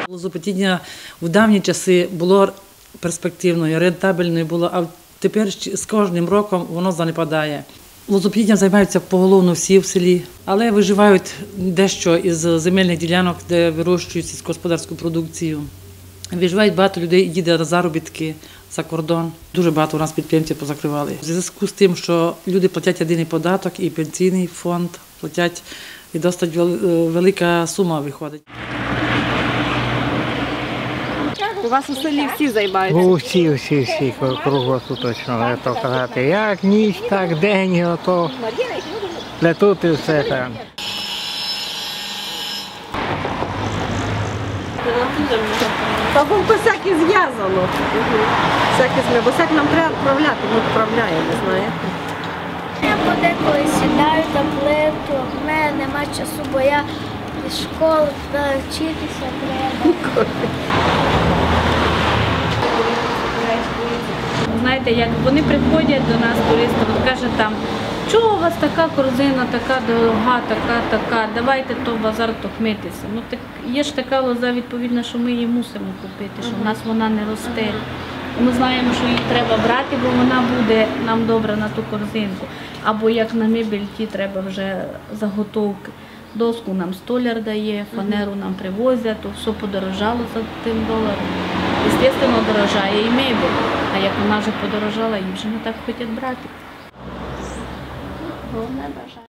Лозопотіння в давні часи було перспективною, рентабельною було, а тепер з кожним роком воно занепадає. Лозопотінням займаються поголовно всі в селі, але виживають дещо із земельних ділянок, де вирощують сільськогосподарську продукцію. Виживають багато людей, їде на заробітки за кордон. Дуже багато у нас підприємців позакривали. У зв'язку з тим, що люди платять єдиний податок і пенсійний фонд платять, і досить велика сума виходить. У вас у селі всі займаються? Всі, круглосуточно, то казати, як ніч, так день, ото плетуть і все там. Та вовко всяке зв'язано. Бо всяк нам треба відправляти, ми відправляємо, знаєте. Я подеколи сідаю на плиту, в мене нема часу, бо я з школи вчитися треба. Знаєте, як вони приходять до нас, туристи, от каже там, чого у вас така корзина, така дорога, така, давайте то базар тохмитися. Ну так є ж така лоза відповідна, що ми її мусимо купити, що в нас вона не росте. Ми знаємо, що її треба брати, бо вона буде нам добра на ту корзинку. Або як на мебель, ті треба вже заготовки. Доску нам столяр дає, фанеру нам привозять, то все подорожало за тим доларом. Звісно, дорожає і мебель, а як вона вже подорожала, її вже не так хочуть брати. Головне бажання.